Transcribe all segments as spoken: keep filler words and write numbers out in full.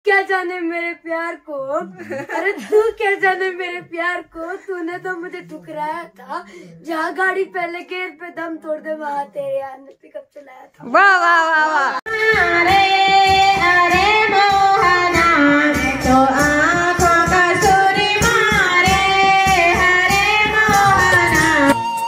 क्या जाने मेरे प्यार को, अरे तू क्या जाने मेरे प्यार को, तूने तो मुझे ठुकराया था। जहाँ गाड़ी पहले गेर पे दम तोड़ दे वहाँ तेरे यार ने पिकअप चलाया था। वाह वाह वाह वाह। अरे अरे मोहना तो आँखों का सूरी मारे, अरे मोहना।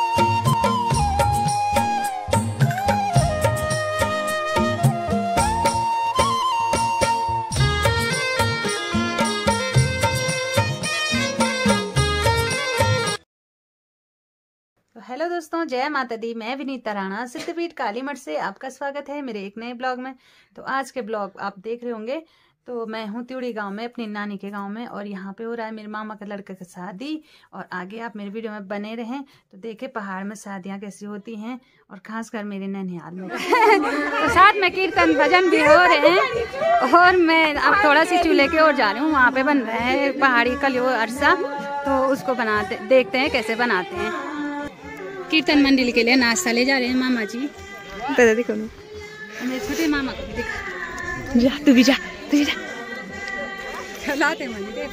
हेलो दोस्तों, जय माता दी। मैं विनीता राणा सिद्धपीठ काली मठ से आपका स्वागत है मेरे एक नए ब्लॉग में। तो आज के ब्लॉग आप देख रहे होंगे। तो मैं हूँ त्यूड़ी गांव में, अपनी नानी के गांव में, और यहाँ पे हो रहा है मेरे मामा का लड़के की शादी। और आगे आप मेरे वीडियो में बने रहें तो देखें पहाड़ में शादियाँ कैसी होती हैं, और खासकर मेरे ननिहाल में। तो साथ में कीर्तन भजन भी हो रहे हैं। और मैं अब थोड़ा सी चूल्हे की ओर जा रही हूँ। वहाँ पे बन रहा है पहाड़ी कलियो अरसा, तो उसको बनाते देखते हैं कैसे बनाते हैं। कीर्तन मंडली के लिए नाश्ता ले जा रहे हैं मामा जी। तो देखो मेरे छोटे मामा को भी दिखा। जा तू भी जा, तू भी जा। चलाते मंदिर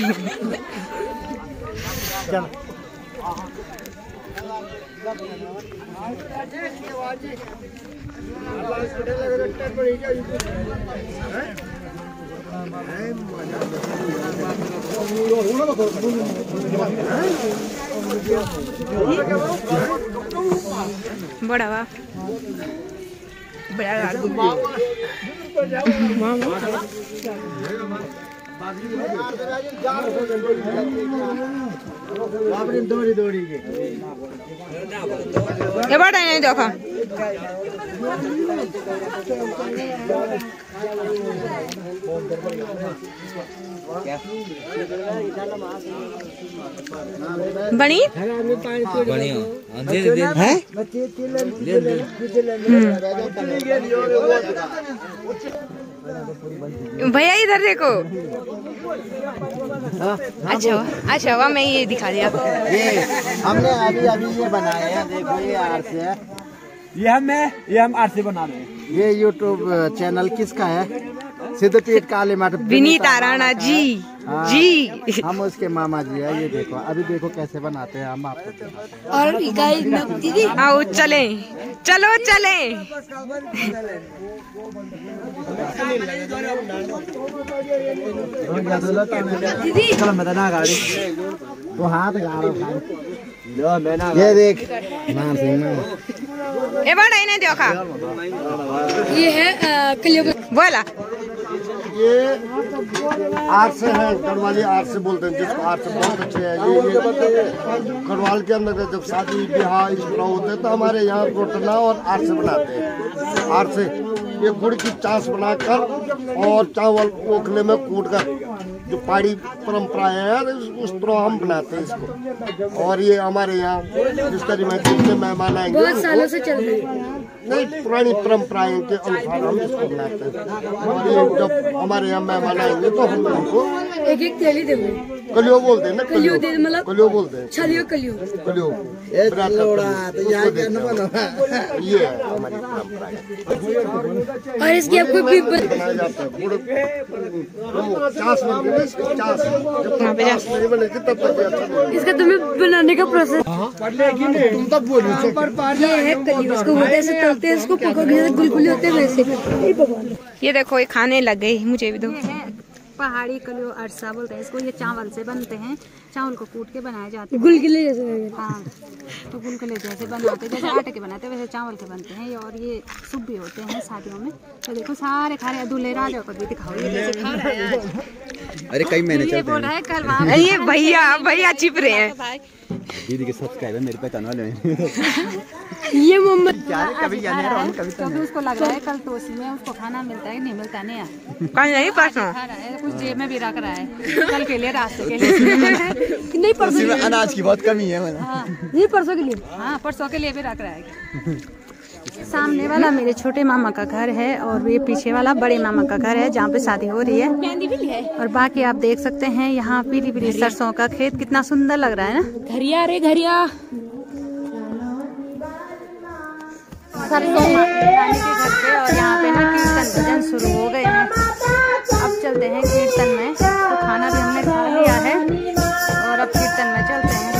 बड़ा वाह बड़ा दौड़ी दौड़ी के ये बड़ा नहीं देखा। बनी बनी है भैया इधर देखो। अच्छा अच्छा वह मैं ये दिखा दिया। ये हमने अभी अभी ये बनाए हैं, देखो ये आर से है। ये हम ये हम आर से बना रहे हैं। ये यूट्यूब चैनल किसका है? सिद्धपीठ काली मठ विनीता राणा जी। जी हम उसके मामा जी है। ये देखो अभी देखो कैसे बनाते हैं हम आपको। और दीदी आओ चले, चलो चले। दीदी गाड़ी तो हाथ ये देख नाम सिंह ये बड़ा ही नहीं देखा। ये है कलियो बोला ये आर्ट से है, गढ़वाली आर्ट से बोलते हैं जिसको। आर्ट से बहुत अच्छे है ये, ये गढ़वाल के अंदर जब शादी ब्याह इस तरह होते हैं तो हमारे यहाँ रोटना और आर्ट से बनाते हैं। आर्ट से ये गुड़ की चास बनाकर और चावल ओखले में कूट कर, जो पहाड़ी परंपराएं हैं उस तरह हम बनाते हैं इसको। और ये हमारे यहाँ जिस तरीके से मेहमान आएंगे बहुत सालों से चल रही है, नहीं पुरानी परंपराएं के अनुसार हम इसको बनाते हैं। और ये जब हमारे यहाँ मेहमान आएंगे तो हम उनको एक एक तेली देंगे। कलियो बोलते हैं ना, कलियो दे मतलब कलियो बोलते हैं। छलियो कलियो कलियो ये है हमारी परंपरा। और इसकी आपको भी बनाया जाता है गुड़ चास बनती है इसकी चास। जब तक चास नहीं बनेगी तब तक ये अच्छा नहीं। इसका तुम्हें बनाने का प्रोसेस तुम तब बोलो ये है कलियो। इसको होते ऐसे तलते हैं, इसको पकड़ने से गुलगुले होते हैं वैसे। ये देखो ये खाने लग गई, मुझे भी दो। पहाड़ी कलियो अरसा बोलते हैं इसको। ये चावल से बनते हैं, चावल को कूट के बनाए जाते हैं गुलगुले जैसे। हाँ तो गुलगुले जैसे बनाते हैं, जैसे आटे के बनाते हैं वैसे चावल के बनते हैं। और ये शुभ भी होते हैं शादियों में। तो देखो सारे खा रहे हैं, दूल्हे राजा को भी दिखाओ ये कैसे खा रहे हैं। अरे कई महीने ये बोल रहा है कल वहाँ ये भैया भैया छिप रहे हैं। दीदी के सब्सक्राइबर मेरे पहचान वाले हैं। ये मोहम्मद कभी कभी तो भी उसको लग रहा है कल तोसी में उसको खाना मिलता है नहीं मिलता नहीं यार। कल नहीं परसों खा रहा है, कुछ जेब में भी रख रहा है कल के लिए, रास्ते के लिए। नहीं परसों में अनाज की बहुत कमी है। हाँ ये परसों के लिए, हाँ परसों के लिए भी रख रहा है। सामने वाला मेरे छोटे मामा का घर है, और ये पीछे वाला बड़े मामा का घर है जहाँ पे शादी हो रही है। और बाकी आप देख सकते हैं यहाँ पीली पीली सरसों का खेत कितना सुंदर लग रहा है ना। घरिया रे घरिया। सरसों नानी के घर पे, और यहाँ पे ना कीर्तन भजन शुरू हो गए हैं। अब चलते हैं कीर्तन में। तो खाना भी हमने खा लिया है और अब कीर्तन में चलते हैं।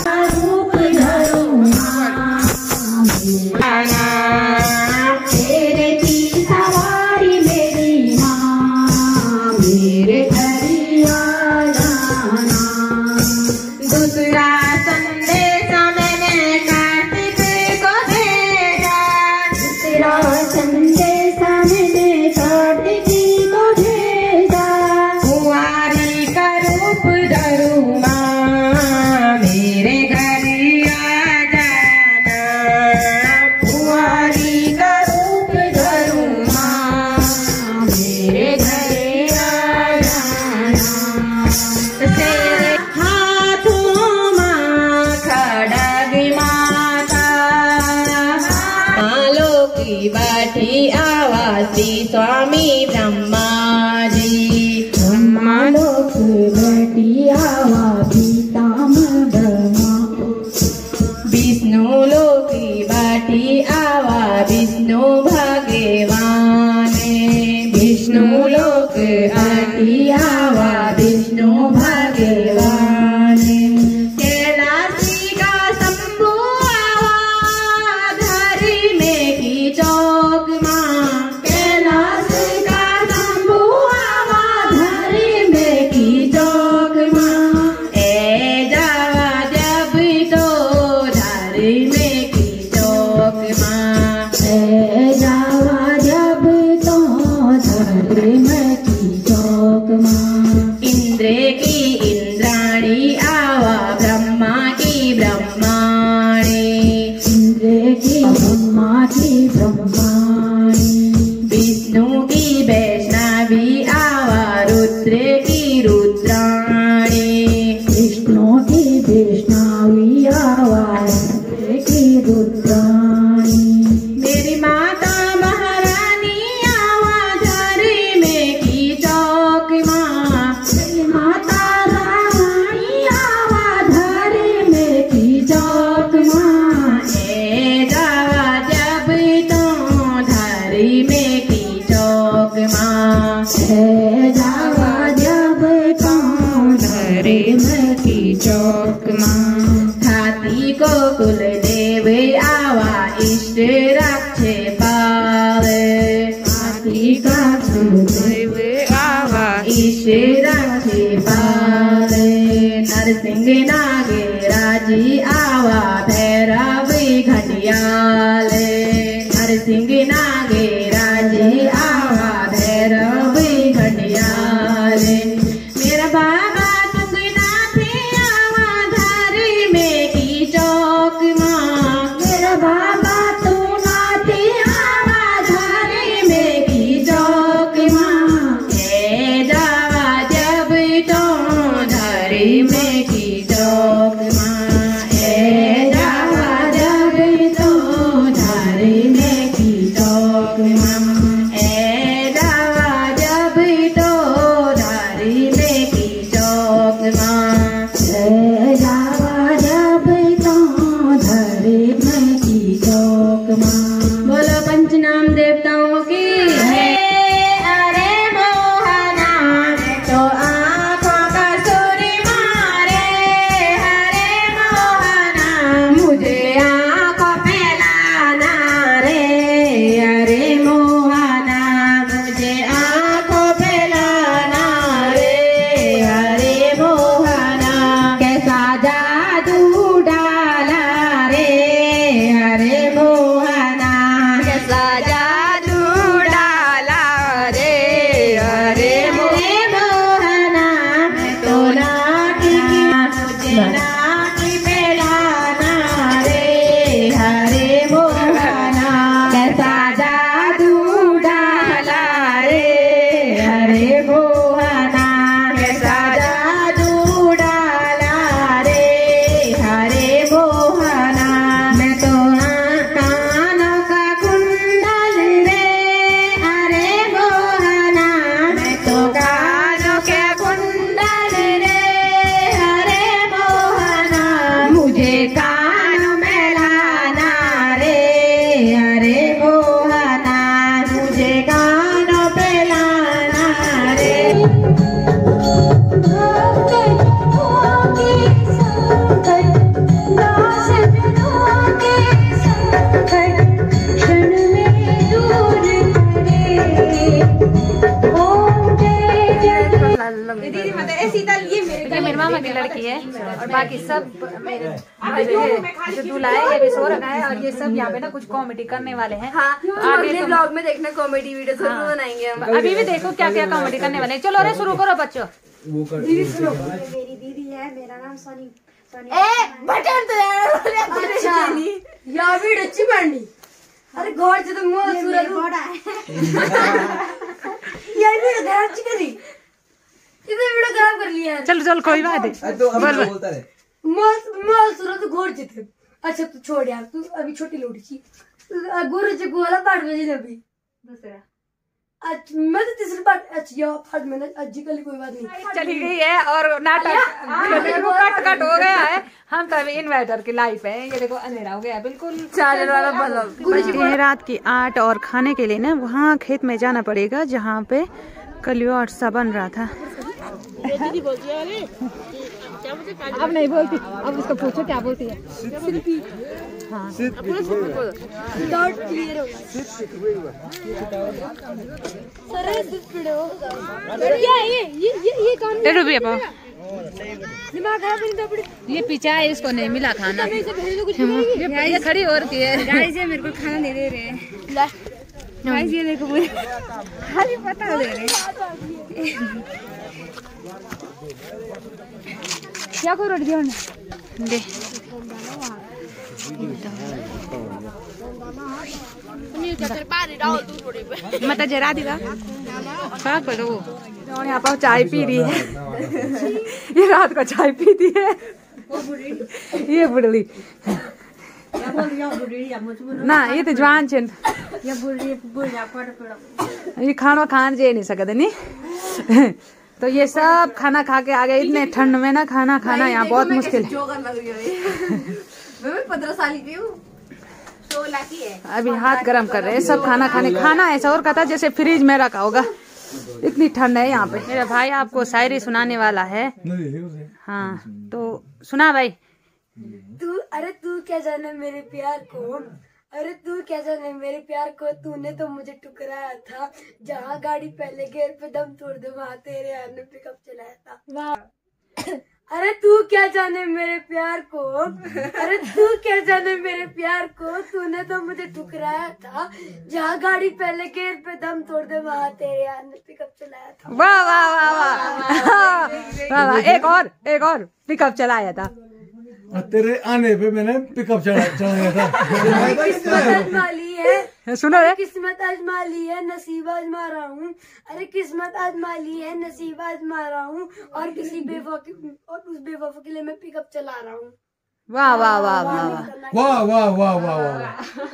बैठी आवासी स्वामी ब्रह्मा जी, ब्रह्मा लोक बैठी आवा पिताम ब्रह्मा, विष्णु लोक बैठी आवा विष्णु भगवान, विष्णु लोक बैठी आवा विष्णु भगवान, कैलाशी का शंभु आवा धरी में की चौक माँ, कैलाश का शंभु आवा धरी में की चौक माँ, ए जावा जब तो धरी में की चौक माँ, ए जावा जब तो धरी में की चौक माँ, इंद्र की इंद्राणी आवा ब्रह्मा की ब्रह्माणी, इंद्र की ब्रह्मा की ब्रह्माणी, विष्णु की वैष्णवी आवा रुद्र की रुद्राणी, विष्णु की वैष्णवी आवा रुद्र की रुद्राणी, मेरी माता महारानी आवा धरी में की चौक माँ, मेरी माता रानी आवा धरी में की चौक माँ, ए जावा जब तो धरी में की चौक माँ, ए जावा जब तो धरी में की चौक माँ, हाथी को कुल देव आवा इष्ट रक्षे पावे, हाथी का कुल देव आवा इष्ट रक्षे पावे, नरसिंह नागे राजी आवा भैरवी घटियाल, नरसिंह नागे राजी आवा भैरवी घटियाल, मेरा बाबा तुंगनाथ आवा धरी में की चौक माँ, मेरा बाबा तुंगनाथ आवा धरी में की चौक माँ, ए जावा जब तो धरी में की चौक माँ, ए दीदी मतलब ए शीतल ये मेरे ये मेरे मामा की लड़की है और बाकी सब मेरे जो दूल्हा है ये भी सो रखा है और ये सब यहाँ पे ना कुछ कॉमेडी करने वाले हैं। हाँ, अगले ब्लॉग में देखना कॉमेडी वीडियो जरूर बनाएंगे हम। अभी भी देखो क्या क्या कॉमेडी करने वाले हैं। चलो अरे शुरू करो बच्चों। दीदी सुनो, मेरी दीदी है, मेरा नाम सोनी सोनी। ए बटन तो यार अच्छा या भी अच्छी पढ़नी। अरे घर से तो मुंह सूरज बड़ा है यार भी घर अच्छी करी इधर वीडियो खराब कर लिया। चलो चलो कोई बात नहीं तो अभी बोलता है मुंह मुंह सूरज घर जीते। अच्छा तू छोड़ यार, तू अभी छोटी लोटी सी गुरु जी को वाला पाठ बजे अभी दूसरा अच्छा मैं तो तीसरी पार्ट अच्छा या पार्ट में अज्जी कल कोई बात नहीं चली गई है और नाटक देखो कट कट हो गया है। हम तो अभी इन्वर्टर की लाइफ है, ये देखो अंधेरा हो गया है बिल्कुल चार्जर वाला बल्ब। ये रात की आठ और खाने के लिए ना वहाँ खेत में जाना पड़ेगा जहाँ पे कलियो और सा बन रहा था। अब नहीं बोलती, अब उसको पूछो क्या बोलती है। हाँ डाउट क्लियर हो गया। ये ये ये ये कौन टेढ़ो भी अपा दिमाग खराब नहीं तो ये पीछा है, इसको नहीं मिला खाना। ये खड़ी और की है गाइस ये मेरे को खाना नहीं दे रहे हैं। गाइस ये देखो मुझे खाली पता दे रहे हैं। क्या करो दिया दे मत जरा देगा क्या करो। यहाँ पर चाय पी रही है ये रात को चाय पीती है ये बुढ़ली ना ये तो जवान छे ये खाना खान जे नहीं सकते नहीं। तो ये सब खाना खा के आ गए। इतने ठंड में ना खाना खाना यहाँ बहुत मुश्किल है। पंद्रह साल की हूँ, सोलह की है। अभी हाथ गरम कर रहे हैं सब खाना खाने। खाना ऐसा और कहता जैसे फ्रिज में रखा होगा, इतनी ठंड है यहाँ पे। मेरा भाई आपको शायरी सुनाने वाला है। हाँ तो सुना भाई। तू अरे तू क्या जाने मेरे प्यार को, अरे तू क्या जाने मेरे प्यार को, तूने तो मुझे ठुकराया था। जहाँ गाड़ी पहले गेयर पे दम तोड़ दे वहाँ तेरे यार ने पिकअप चलाया था। वाह अरे तू क्या जाने मेरे प्यार को, अरे तू क्या जाने मेरे प्यार को, तूने तो मुझे ठुकराया था। जहाँ गाड़ी पहले गेयर पे दम तोड़ दे वहाँ तेरे यार ने पिकअप चलाया था। वाह वाह वाह वाह वाह वाह। एक और एक और पिकअप चलाया था। तेरे आने पे मैंने पिकअप चढ़ा चढ़ाया था। किस्मत आजमा ली है, सुनो रे किस्मत आजमा ली है, नसीब आजमा रहा हूँ। अरे किस्मत आजमा ली है, नसीब आजमा रहा हूँ और किसी बेवफा और उस बेवफा के लिए मैं पिकअप चला रहा हूँ। वाह वाह वाह वाह वाह वाह वाह वाह वाह।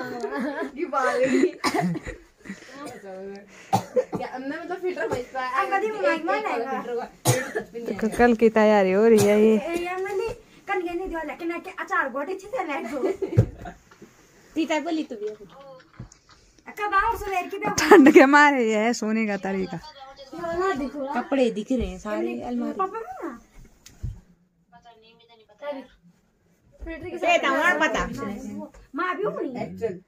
तो कल की तैयारी हो रही है ये। अचार गोटे ठंड के मारे ये है सोने का तरीका। कपड़े दिख रहे हैं सारे अलमारी। पता माँ भी हूँ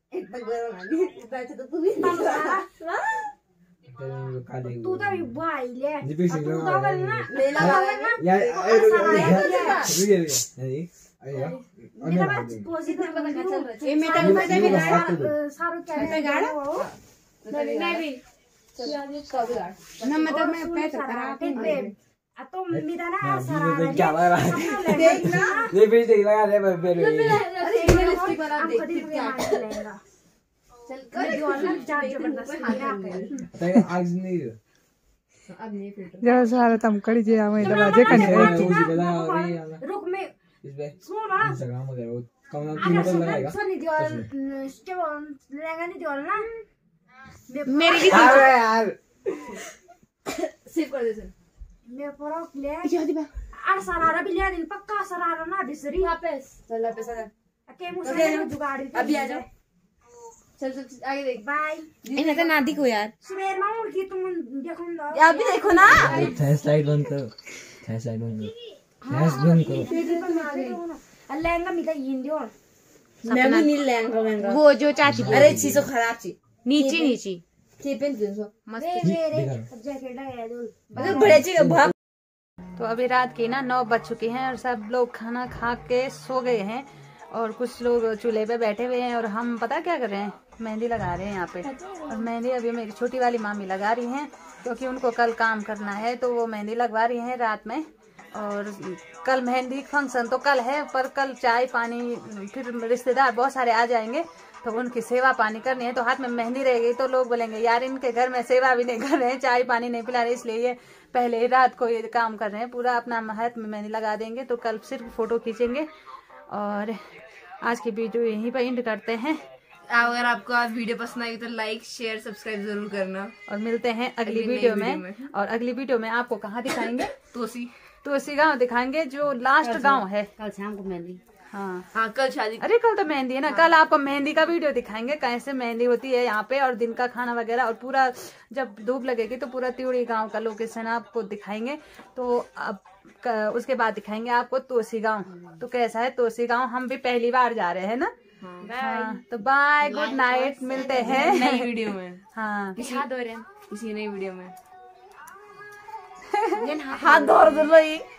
तू तो भाई ले तू तो बोलना मेला बोलना मेरा बात पॉजिटिव करना चल रहा है। ये मेरा में सारू क्या है गाड़ा मैं भी ना मतलब मैं पैर कराते पे आ तो मेरा ना सारा क्या लग रहा है देखना ये भी देख लगा दे फिर अरे लिपस्टिक वाला देख क्या लेगा चल कर जो अलग जा जबरदस्त है आज नहीं अब नहीं फिल्टर जरा सारा तुम कड़ी जे आवे दरवाजे कने रुक मैं सुन ना इंस्टाग्राम वगैरह कौन तीन पर लगाएगा सुन नहीं दिया स्टेप लहंगा नहीं दिया ना मेरी भी अरे यार सेव कर दे सर मैं पूरा ले ये दिबा आर सरारा भी ले दिन पक्का सरारा ना बिसरी वापस चल वापस आ के मुझे जुगाड़ अभी आ जाओ। चल चल आगे देख बाय इन्हें तो ना दिखो यार। सुबह ना उड़ की तुम देखो ना आप भी देखो ना। फ्लैश लाइट बंद करो, फ्लैश लाइट बंद करो, फ्लैश बंद करो। लहंगा मिला इंडियो मैं भी नहीं लहंगा लहंगा वो जो चाची अरे चीजों खराब ची नीची नीची तो अभी रात की ना नौ बज चुकी हैं और सब लोग खाना खा के सो गए हैं और कुछ लोग चूल्हे पे बैठे हुए हैं और हम पता क्या कर रहे हैं, मेहंदी लगा रहे हैं यहाँ पे। और मेहंदी अभी मेरी छोटी वाली मामी लगा रही हैं क्योंकि उनको कल काम करना है, तो वो मेहंदी लगवा रही हैं रात में। और कल मेहंदी फंक्शन तो कल है, पर कल चाय पानी फिर रिश्तेदार बहुत सारे आ जाएंगे तो उनकी सेवा पानी करनी है, तो हाथ में मेहंदी रह गई तो लोग बोलेंगे यार इनके घर में सेवा भी नहीं कर रहे हैं, चाय पानी नहीं पिला रहे, इसलिए ये पहले ही रात को ये काम कर रहे हैं। पूरा अपना हाथ में मेहंदी लगा देंगे तो कल सिर्फ फोटो खींचेंगे। और आज की वीडियो यहीं पर एंड करते हैं। अगर आपको आज वीडियो पसंद आई तो लाइक शेयर सब्सक्राइब जरूर करना और मिलते हैं अगली वीडियो में, में और अगली वीडियो में आपको कहाँ दिखाएंगे, तोसी तोसी गांव दिखाएंगे जो लास्ट गांव है। कल शाम को मेहंदी, हाँ हाँ कल शादी, अरे कल तो मेहंदी है ना। हाँ। कल आपको मेहंदी का वीडियो दिखाएंगे कैसे मेहंदी होती है यहाँ पे और दिन का खाना वगैरह, और पूरा जब धूप लगेगी तो पूरा त्योड़ी गांव का लोकेशन आपको दिखाएंगे। तो अब उसके बाद दिखाएंगे आपको तोसी गांव, तो कैसा है तोसी गांव, हम भी पहली बार जा रहे हैं ना। हाँ, तो बाय गुड नाइट, मिलते हैं नई वीडियो में। हाँ हाथ धो रहे हैं किसी नई वीडियो में। हाथ धो रहे